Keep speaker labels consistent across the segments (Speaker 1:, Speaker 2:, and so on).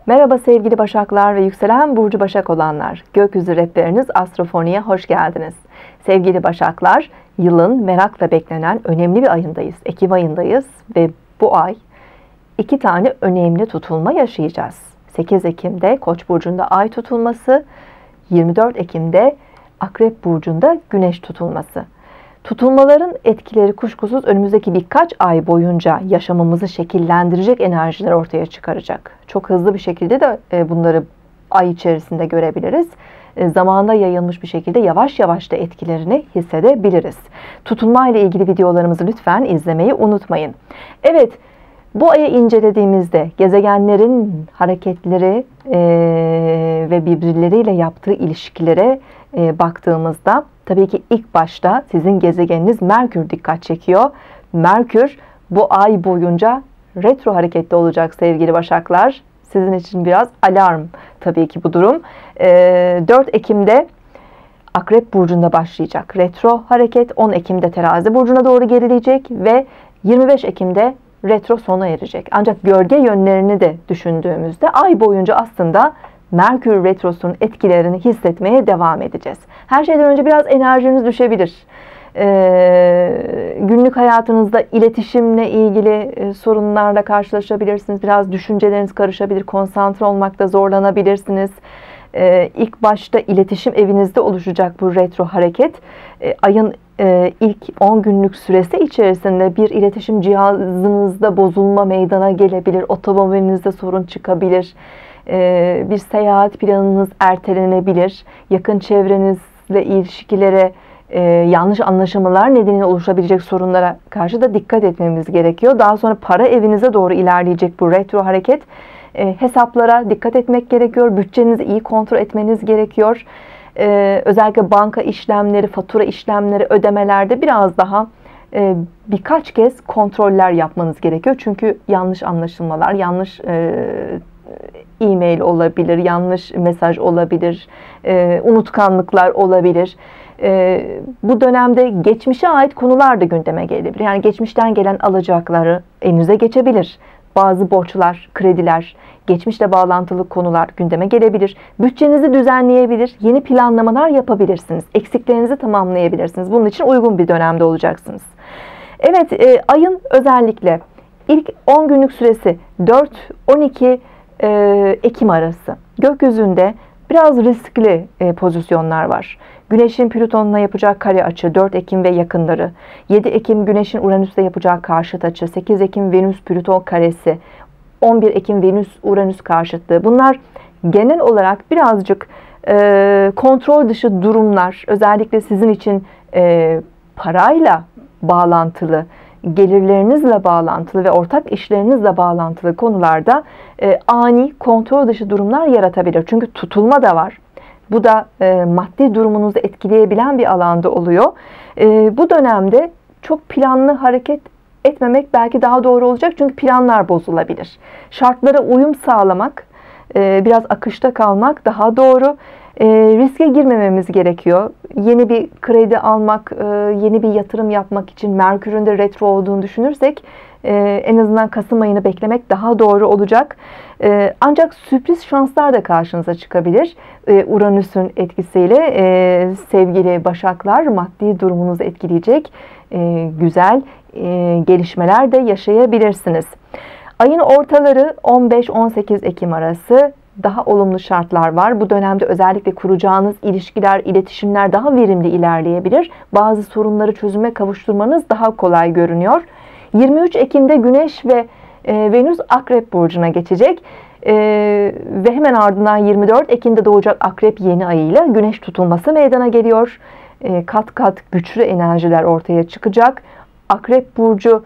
Speaker 1: Merhaba sevgili Başaklar ve yükselen burcu Başak olanlar. Gökyüzü rehberiniz Astrofoni'ye hoş geldiniz. Sevgili Başaklar, yılın merakla beklenen önemli bir ayındayız. Ekim ayındayız ve bu ay 2 tane önemli tutulma yaşayacağız. 8 Ekim'de Koç burcunda ay tutulması, 24 Ekim'de Akrep burcunda Güneş tutulması. Tutulmaların etkileri kuşkusuz önümüzdeki birkaç ay boyunca yaşamımızı şekillendirecek enerjiler ortaya çıkaracak. Çok hızlı bir şekilde de bunları ay içerisinde görebiliriz. Zamanda yayılmış bir şekilde yavaş yavaş da etkilerini hissedebiliriz. Tutulma ile ilgili videolarımızı lütfen izlemeyi unutmayın. Evet, bu ayı incelediğimizde gezegenlerin hareketleri ve birbirleriyle yaptığı ilişkilere baktığımızda tabii ki ilk başta sizin gezegeniniz Merkür dikkat çekiyor. Merkür bu ay boyunca retro hareketli olacak sevgili Başaklar. Sizin için biraz alarm tabii ki bu durum. 4 Ekim'de Akrep burcunda başlayacak retro hareket. 10 Ekim'de Terazi burcuna doğru gerileyecek ve 25 Ekim'de retro sona erecek. Ancak gölge yönlerini de düşündüğümüzde ay boyunca aslında Merkür retrosunun etkilerini hissetmeye devam edeceğiz. Her şeyden önce biraz enerjiniz düşebilir. Günlük hayatınızda iletişimle ilgili sorunlarla karşılaşabilirsiniz. Biraz düşünceleriniz karışabilir, konsantre olmakta zorlanabilirsiniz. İlk başta iletişim evinizde oluşacak bu retro hareket. Ayın ilk 10 günlük süresi içerisinde bir iletişim cihazınızda bozulma meydana gelebilir. Otomobilinizde sorun çıkabilir. Bir seyahat planınız ertelenebilir. Yakın çevrenizle ilişkilere yanlış anlaşılmalar nedeniyle oluşabilecek sorunlara karşı da dikkat etmemiz gerekiyor. Daha sonra para evinize doğru ilerleyecek bu retro hareket. Hesaplara dikkat etmek gerekiyor. Bütçenizi iyi kontrol etmeniz gerekiyor. Özellikle banka işlemleri, fatura işlemleri, ödemelerde biraz daha birkaç kez kontroller yapmanız gerekiyor. Çünkü yanlış anlaşılmalar, yanlış e-mail olabilir, yanlış mesaj olabilir, unutkanlıklar olabilir. Bu dönemde geçmişe ait konular da gündeme gelebilir. Yani geçmişten gelen alacakları elinize geçebilir. Bazı borçlar, krediler, geçmişle bağlantılı konular gündeme gelebilir. Bütçenizi düzenleyebilir, yeni planlamalar yapabilirsiniz. Eksiklerinizi tamamlayabilirsiniz. Bunun için uygun bir dönemde olacaksınız. Evet, ayın özellikle ilk 10 günlük süresi 4-12 Ekim arası. Gökyüzünde biraz riskli pozisyonlar var. Güneşin Plüton'la yapacağı kare açı 4 Ekim ve yakınları. 7 Ekim Güneşin Uranüs'le yapacağı karşıt açı. 8 Ekim Venüs Plüton karesi. 11 Ekim Venüs Uranüs karşıtlığı. Bunlar genel olarak birazcık kontrol dışı durumlar. Özellikle sizin için parayla bağlantılı, gelirlerinizle bağlantılı ve ortak işlerinizle bağlantılı konularda ani kontrol dışı durumlar yaratabilir. Çünkü tutulma da var. Bu da maddi durumunuzu etkileyebilen bir alanda oluyor. Bu dönemde çok planlı hareket etmemek belki daha doğru olacak. Çünkü planlar bozulabilir. Şartlara uyum sağlamak, biraz akışta kalmak daha doğru. Riske girmememiz gerekiyor. Yeni bir kredi almak, yeni bir yatırım yapmak için Merkür'ün de retro olduğunu düşünürsek en azından Kasım ayını beklemek daha doğru olacak. Ancak sürpriz şanslar da karşınıza çıkabilir. Uranüs'ün etkisiyle sevgili Başaklar maddi durumunuzu etkileyecek güzel gelişmeler de yaşayabilirsiniz. Ayın ortaları 15-18 Ekim arası daha olumlu şartlar var. Bu dönemde özellikle kuracağınız ilişkiler, iletişimler daha verimli ilerleyebilir. Bazı sorunları çözüme kavuşturmanız daha kolay görünüyor. 23 Ekim'de Güneş ve Venüs Akrep burcuna geçecek. Ve hemen ardından 24 Ekim'de doğacak Akrep yeni ayıyla Güneş tutulması meydana geliyor. Kat kat güçlü enerjiler ortaya çıkacak. Akrep burcu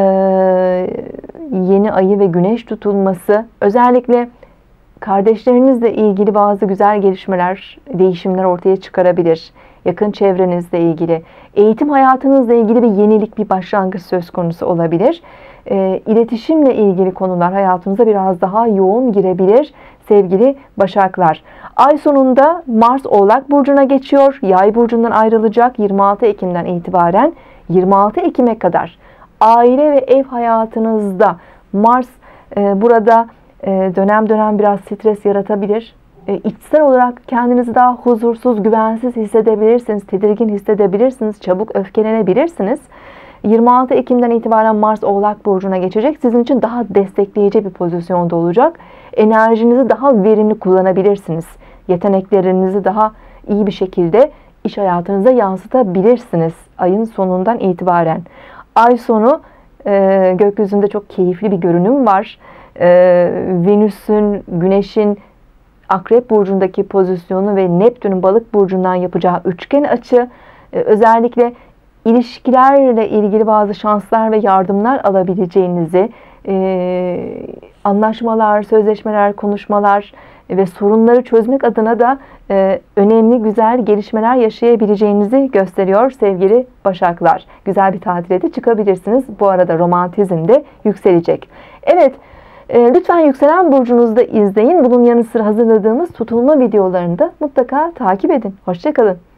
Speaker 1: yeni ayı ve Güneş tutulması özellikle kardeşlerinizle ilgili bazı güzel gelişmeler, değişimler ortaya çıkarabilir. Yakın çevrenizle ilgili, eğitim hayatınızla ilgili bir yenilik, bir başlangıç söz konusu olabilir. İletişimle ilgili konular hayatımıza biraz daha yoğun girebilir sevgili Başaklar. Ay sonunda Mars Oğlak burcuna geçiyor. Yay burcundan ayrılacak 26 Ekim'den itibaren 26 Ekim'e kadar aile ve ev hayatınızda Mars burada Dönem dönem biraz stres yaratabilir. İçsel olarak kendinizi daha huzursuz, güvensiz hissedebilirsiniz, tedirgin hissedebilirsiniz, çabuk öfkelenebilirsiniz. 26 Ekim'den itibaren Mars Oğlak Burcu'na geçecek. Sizin için daha destekleyici bir pozisyonda olacak. Enerjinizi daha verimli kullanabilirsiniz. Yeteneklerinizi daha iyi bir şekilde iş hayatınıza yansıtabilirsiniz ayın sonundan itibaren. Ay sonu gökyüzünde çok keyifli bir görünüm var. Venüs'ün, Güneş'in Akrep Burcu'ndaki pozisyonu ve Neptün'ün Balık Burcu'ndan yapacağı üçgen açı özellikle ilişkilerle ilgili bazı şanslar ve yardımlar alabileceğinizi, anlaşmalar, sözleşmeler, konuşmalar ve sorunları çözmek adına da önemli, güzel gelişmeler yaşayabileceğinizi gösteriyor sevgili Başaklar. Güzel bir tatile de çıkabilirsiniz. Bu arada romantizm de yükselecek. Evet, lütfen yükselen burcunuzda izleyin. Bunun yanı sıra hazırladığımız tutulma videolarını da mutlaka takip edin. Hoşça kalın.